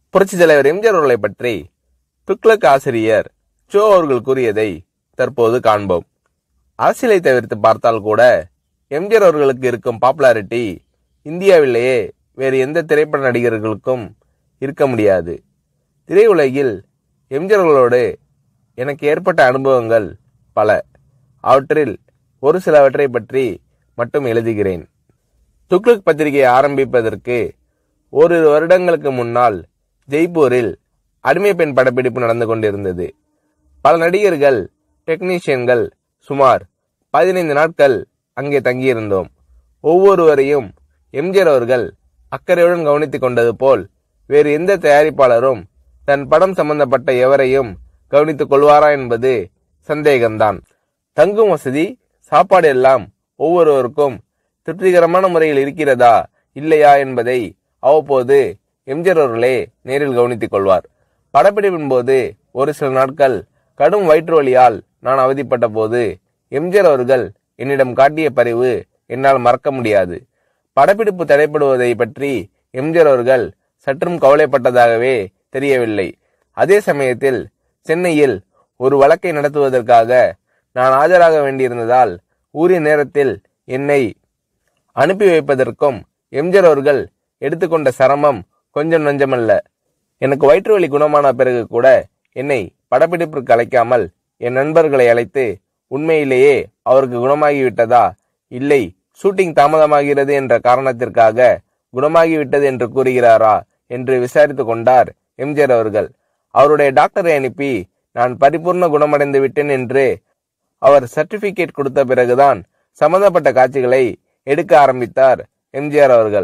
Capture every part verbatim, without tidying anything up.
புரட்சி தலைவர் எம்ஜிஆர் அவர்களை பற்றி துக்ளக் ஆசிரியர் சோ அவர்கள் கூறியதை தற்போது காண்போம். அரசியலை தவிர்த்து பார்த்தால் கூட எம்ஜிஆர் அவர்களுக்கு இருக்கும் பாப்புலாரிட்டி இந்தியாவிலேயே வேறு எந்த திரைப்பட நடிகர்களுக்கும் இருக்க முடியாது. திரையுலகில் எம்ஜிஆர் அவர்களோடு எனக்கு ஏற்பட்ட அனுபவங்கள் பல. அவற்றில் ஒரு சிலவற்றை பற்றி மட்டும் எழுதுகிறேன். துக்ளக் பத்திரிகை ஆரம்பிப்பதற்கு ஓரிரு வருடங்களுக்கு முன்னால் ஜெய்ப்பூரில் அடிமை பெண் படப்பிடிப்பு நடந்து கொண்டிருந்தது. பல நடிகர்கள், டெக்னீஷியன்கள் சுமார் பதினைந்து நாட்கள் அங்கே தங்கியிருந்தோம். ஒவ்வொருவரையும் எம்ஜிஆர் அவர்கள் அக்கறையுடன் கவனித்துக் கொண்டது போல் வேறு எந்த தயாரிப்பாளரும் தன் படம் சம்பந்தப்பட்ட எவரையும் கவனித்துக் கொள்வாரா என்பது சந்தேகம்தான். தங்கும் வசதி, சாப்பாடு எல்லாம் ஒவ்வொருவருக்கும் திருப்திகரமான முறையில் இருக்கிறதா இல்லையா என்பதை அவ்வப்போது எம்ஜிஆர் அவர்களே நேரில் கவனித்துக் கொள்வார். படப்பிடிப்பின் போது ஒரு சில நாட்கள் கடும் வயிற்று வலியால் நான் அவதிப்பட்ட போது எம்ஜிஆர் அவர்கள் என்னிடம் காட்டிய பரிவு என்னால் மறக்க முடியாது. படப்பிடிப்பு தடைப்படுவதை பற்றி எம்ஜிஆர் அவர்கள் சற்றும் கவலைப்பட்டதாகவே தெரியவில்லை. அதே சமயத்தில் சென்னையில் ஒரு வழக்கை நடத்துவதற்காக நான் ஆஜராக வேண்டியிருந்ததால் உரிய நேரத்தில் என்னை அனுப்பி வைப்பதற்கும் எம்ஜிஆர் அவர்கள் எடுத்துக்கொண்ட சிரமம் கொஞ்சம் நஞ்சமல்ல. எனக்கு வயிற்று வலி குணமான பிறகு கூட என்னை படப்பிடிப்பிற்கு அழைக்காமல் என் நண்பர்களை அழைத்து உண்மையிலேயே அவருக்கு குணமாகிவிட்டதா, இல்லை ஷூட்டிங் தாமதமாகிறது என்ற காரணத்திற்காக குணமாகிவிட்டது என்று கூறுகிறாரா என்று விசாரித்து கொண்டார் எம்ஜிஆர் அவர்கள். அவருடைய டாக்டரை அனுப்பி நான் பரிபூர்ண குணமடைந்து விட்டேன் என்று அவர் சர்டிபிகேட் கொடுத்த பிறகுதான் சம்பந்தப்பட்ட காட்சிகளை எடுக்க ஆரம்பித்தார் எம்ஜிஆர் அவர்கள்.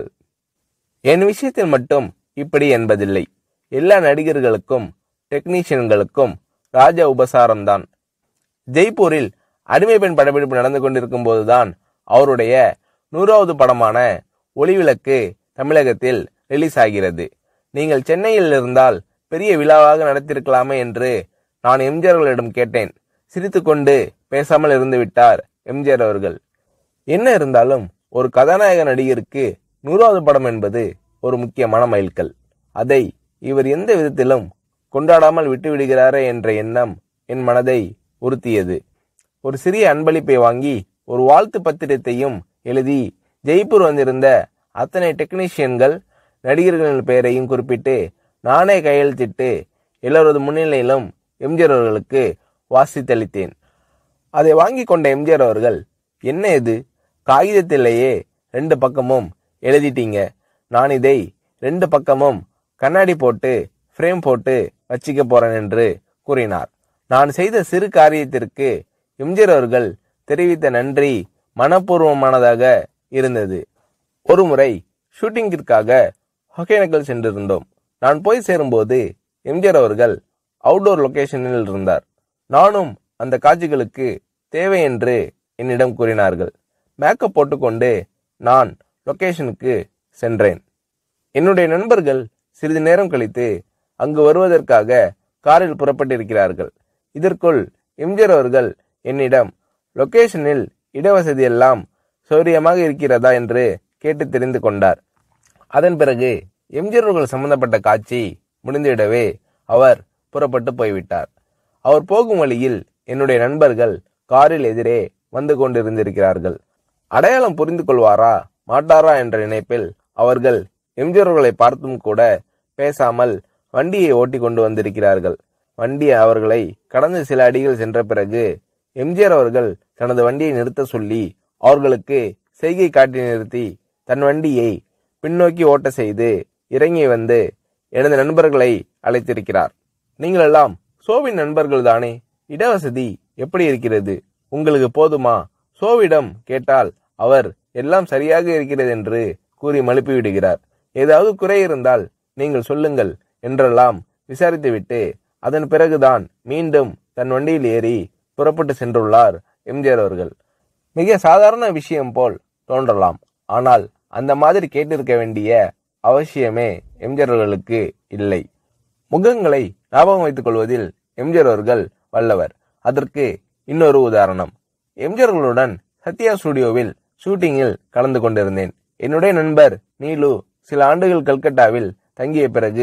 என் விஷயத்தில் மட்டும் இப்படி என்பதில்லை. எல்லா நடிகர்களுக்கும் டெக்னீஷியன்களுக்கும் ராஜ உபசாரம்தான். ஜெய்ப்பூரில் அடிமை பெண் படப்பிடிப்பு நடந்து கொண்டிருக்கும் போதுதான் அவருடைய நூறாவது படமான ஒளிவிளக்கு தமிழகத்தில் ரிலீஸ் ஆகிறது. நீங்கள் சென்னையில் இருந்தால் பெரிய விழாவாக நடத்திருக்கலாமே என்று நான் எம்ஜிஆர் அவர்களிடம் கேட்டேன். சிரித்துக்கொண்டு பேசாமல் இருந்து விட்டார் எம்ஜிஆர் அவர்கள். என்ன இருந்தாலும் ஒரு கதாநாயக நடிகருக்கு நூறாவது படம் என்பது ஒரு முக்கியமான மைல்கல். அதை இவர் எந்த விதத்திலும் கொண்டாடாமல் விட்டுவிடுகிறாரே என்ற எண்ணம் என் மனதை உறுத்தியது. ஒரு சிறிய அன்பளிப்பை வாங்கி ஒரு வாழ்த்து பத்திரத்தையும் எழுதி ஜெய்ப்பூர் வந்திருந்த அத்தனை டெக்னீஷியன்கள், நடிகர்களின் பெயரையும் குறிப்பிட்டு நானே கையெழுத்திட்டு எல்லோரது முன்னிலையிலும் எம்ஜிஆர் அவர்களுக்கு வாசித்தளித்தேன். அதை வாங்கி கொண்ட எம்ஜிஆர் அவர்கள், என்ன இது, காகிதத்திலேயே ரெண்டு பக்கமும் எழுதிட்டீங்க, நான் இதை ரெண்டு பக்கமும் கண்ணாடி போட்டு ஃப்ரேம் போட்டு வச்சிக்க போறேன் என்று கூறினார். நான் செய்த சிறு காரியத்திற்கு எம்ஜிஆர் அவர்கள் தெரிவித்த நன்றி மனப்பூர்வமானதாக இருந்தது. ஒரு முறை ஷூட்டிங்கிற்காக ஒகேனக்கல் சென்றிருந்தோம். நான் போய் சேரும்போது எம்ஜிஆர் அவர்கள் அவுட்டோர் லொகேஷனில் இருந்தார். நானும் அந்த காட்சிகளுக்கு தேவை என்று என்னிடம் கூறினார்கள். மேக்கப் போட்டுக்கொண்டு நான் லொகேஷனுக்கு சென்றேன். என்னுடைய நண்பர்கள் சிறிது நேரம் கழித்து அங்கு வருவதற்காக காரில் புறப்பட்டிருக்கிறார்கள். இதற்குள் எம்ஜிஆர் அவர்கள் என்னிடம் லொகேஷனில் இடவசதி எல்லாம் சௌரியமாக இருக்கிறதா என்று கேட்டு தெரிந்து கொண்டார். அதன் பிறகு எம்ஜிஆர் அவர்கள் சம்பந்தப்பட்ட காட்சி முடிந்துவிடவே அவர் புறப்பட்டு போய்விட்டார். அவர் போகும் வழியில் என்னுடைய நண்பர்கள் காரில் எதிரே வந்து கொண்டிருந்திருக்கிறார்கள். அடையாளம் புரிந்து கொள்வாரா மாட்டாரா என்ற நினைப்பில் அவர்கள் எம்ஜிஆர் அவர்களை பார்த்தும் கூட பேசாமல் வண்டியை ஓட்டி கொண்டு வந்திருக்கிறார்கள். வண்டி அவர்களை கடந்து சில அடிகள் சென்ற பிறகு எம்ஜிஆர் அவர்கள் தனது வண்டியை நிறுத்த சொல்லி அவர்களுக்கு செய்கை காட்டி நிறுத்தி தன் வண்டியை பின்னோக்கி ஓட்ட செய்து இறங்கி வந்து எனது நண்பர்களை அழைத்திருக்கிறார். நீங்களெல்லாம் சோவின் நண்பர்கள் தானே, இடவசதி எப்படி இருக்கிறது, உங்களுக்கு போதுமா? சோவிடம் கேட்டால் அவர் எல்லாம் சரியாக இருக்கிறது என்று கூறி மழுப்பி விடுகிறார். ஏதாவது குறை இருந்தால் நீங்கள் சொல்லுங்கள் என்றெல்லாம் விசாரித்துவிட்டு அதன் பிறகுதான் மீண்டும் தன் வண்டியில் ஏறி புறப்பட்டு சென்றுள்ளார் எம்ஜிஆர் அவர்கள். மிக சாதாரண விஷயம் போல் தோன்றலாம், ஆனால் அந்த மாதிரி கேட்டிருக்க வேண்டிய அவசியமே எம்ஜிஆர் அவர்களுக்கு இல்லை. முகங்களை ஞாபகம் வைத்துக் கொள்வதில் எம்ஜிஆர் அவர்கள் வல்லவர். அதற்கு இன்னொரு உதாரணம், எம்ஜிஆர் அவர்களுடன் சத்யா ஸ்டுடியோவில் ஷூட்டிங்கில் கலந்து கொண்டிருந்தேன். என்னுடைய நண்பர் நீலு சில ஆண்டுகள் கல்கட்டாவில் தங்கிய பிறகு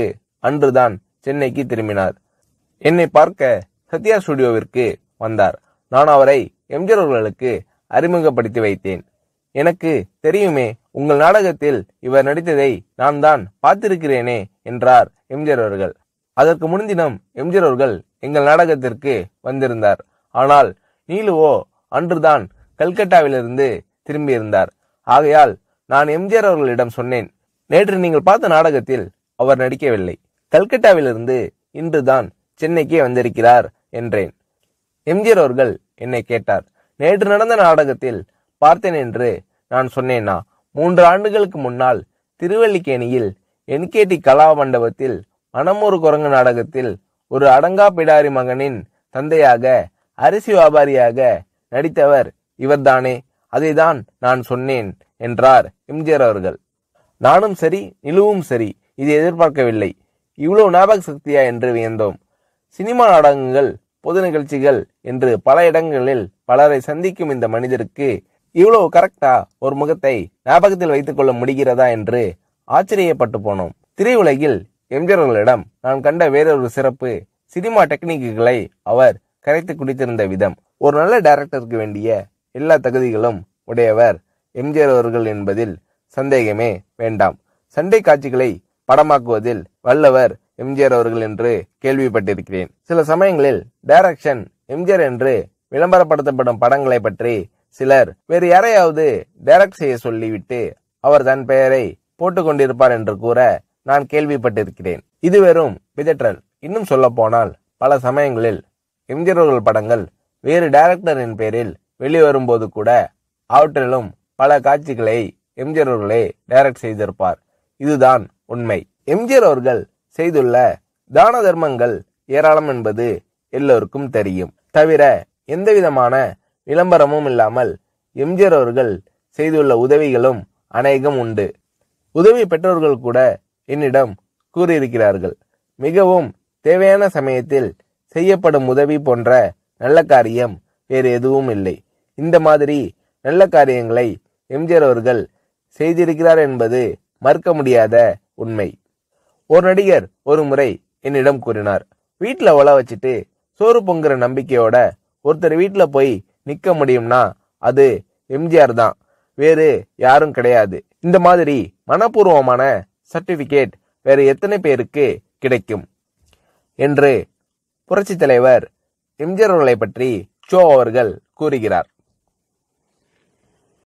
அன்றுதான் சென்னைக்கு திரும்பினார். என்னை பார்க்க சத்யா ஸ்டுடியோவிற்கு வந்தார். நான் அவரை எம்ஜிஆர் அவர்களுக்கு அறிமுகப்படுத்தி வைத்தேன். எனக்கு தெரியுமே, உங்கள் நாடகத்தில் இவர் நடித்ததை நான் தான் பார்த்திருக்கிறேனே என்றார் எம்ஜிஆர் அவர்கள். அதற்கு முன்தினம் எம்ஜிஆர் அவர்கள் எங்கள் நாடகத்திற்கு வந்திருந்தார். ஆனால் நீலுவோ அன்றுதான் கல்கட்டாவிலிருந்து திரும்பியிருந்தார். ஆகையால் நான் எம்ஜிஆர் அவர்களிடம் சொன்னேன், நேற்று நீங்கள் பார்த்த நாடகத்தில் அவர் நடிக்கவில்லை, கல்கட்டாவிலிருந்து இன்றுதான் சென்னைக்கே வந்திருக்கிறார் என்றேன். எம்ஜிஆர் அவர்கள் என்னை கேட்டார், நேற்று நடந்த நாடகத்தில் பார்த்தேன் என்று நான் சொன்னேனா? மூன்று ஆண்டுகளுக்கு முன்னால் திருவல்லிக்கேணியில் என்கேடி கலா மண்டபத்தில் மனமொரு குரங்கு நாடகத்தில் ஒரு அடங்கா பிடாரி மகனின் தந்தையாக அரிசி வியாபாரியாக நடித்தவர் இவர்தானே, அதைதான் நான் சொன்னேன் என்றார் எம்ஜிஆர் அவர்கள். நானும் சரி, நிலுவும் சரி, இதை எதிர்பார்க்கவில்லை. இவ்வளவு ஞாபக சக்தியா என்று வியந்தோம். சினிமா நாடகங்கள், பொது நிகழ்ச்சிகள் என்று பல இடங்களில் பலரை சந்திக்கும் இந்த மனிதருக்கு இவ்வளவு கரெக்டா ஒரு முகத்தை ஞாபகத்தில் வைத்துக் கொள்ள முடிகிறதா என்று ஆச்சரியப்பட்டு போனோம். திரையுலகில் எம்ஜிஆர் அவர்களிடம் நான் கண்ட வேறொரு சிறப்பு, சினிமா டெக்னிக்குகளை அவர் கரைத்து குடித்திருந்த விதம். ஒரு நல்ல டைரக்டருக்கு வேண்டிய எல்லா தகுதிகளும் உடையவர் எம்ஜிஆர் அவர்கள் என்பதில் சந்தேகமே வேண்டாம். சண்டை காட்சிகளை படமாக்குவதில் வல்லவர் எம்ஜிஆர் அவர்கள் என்று கேள்விப்பட்டிருக்கிறேன். சில சமயங்களில் டைரக்ஷன் எம்ஜிஆர் என்று விளம்பரப்படுத்தப்படும் படங்களை பற்றி சிலர் வேறு யாரையாவது டைரக்ட் செய்ய சொல்லிவிட்டு அவர் தன் பெயரை போட்டுக் கொண்டிருப்பார் என்று கூற நான் கேள்விப்பட்டிருக்கிறேன். இது வெறும் பிதற்றல். இன்னும் சொல்ல போனால் பல சமயங்களில் எம்ஜிஆர் அவர்கள் படங்கள் வேறு டைரக்டரின் பேரில் வெளிவரும்போது கூட அவற்றிலும் பல காட்சிகளை எம்ஜிஆர் அவர்களே டைரக்ட் செய்திருப்பார். இதுதான் உண்மை. எம்ஜிஆர் அவர்கள் செய்துள்ள தான தர்மங்கள் ஏராளம் என்பது எல்லோருக்கும் தெரியும். தவிர எந்தவிதமான விளம்பரமும் இல்லாமல் எம்ஜிஆர் அவர்கள் செய்துள்ள உதவிகளும் அநேகம் உண்டு. உதவி பெற்றோர்கள் கூட என்னிடம் கூறியிருக்கிறார்கள், மிகவும் தேவையான சமயத்தில் செய்யப்படும் உதவி போன்ற நல்ல காரியம் வேறு எதுவும் இல்லை. இந்த மாதிரி நல்ல காரியங்களை எம்ஜிஆர் அவர்கள் செய்திருக்கிறார் என்பது மறுக்க முடியாத உண்மை. ஒரு நடிகர் ஒரு முறை என்னிடம் கூறினார், வீட்டுல ஒல வச்சுட்டு சோறு பொங்குற நம்பிக்கையோட ஒருத்தர் வீட்டுல போய் நிக்க முடியும்னா அது எம்ஜிஆர் தான், வேறு யாரும் கிடையாது. இந்த மாதிரி மனப்பூர்வமான சர்டிபிகேட் வேற எத்தனை பேருக்கு கிடைக்கும் என்று புரட்சி தலைவர் எம்ஜிஆர் அவர்களை பற்றி சோ அவர்கள் கூறுகிறார்.